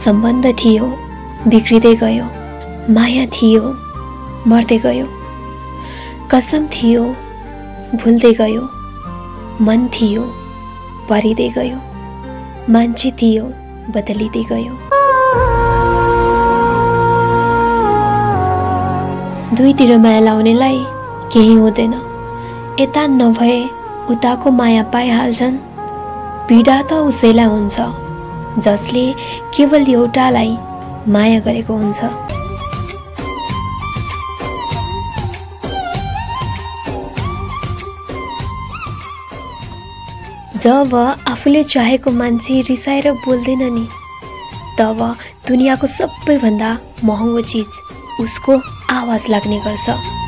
सम्बन्ध थियो बिग्रिँदै गयो, माया थियो मर्दै गयो, कसम थियो भुल्दै गयो, मन थियो परिँदै गयो, मान्छे थियो बदलिँदै गयो। दुईतिर माया लाउनेलाई केही हुँदैन, यता नभए उताको माया पाइहाल्छन्। पीडा त उसैलाई हुन्छ जसले केवल एउटालाई माया गरेको हुन्छ। जब आफूले चाहेको मान्छे रिसाएर बोल्दैन नि, तब दुनियाँको सबैभन्दा महँगो चिज उसको आवाज लाग्ने गर्छ।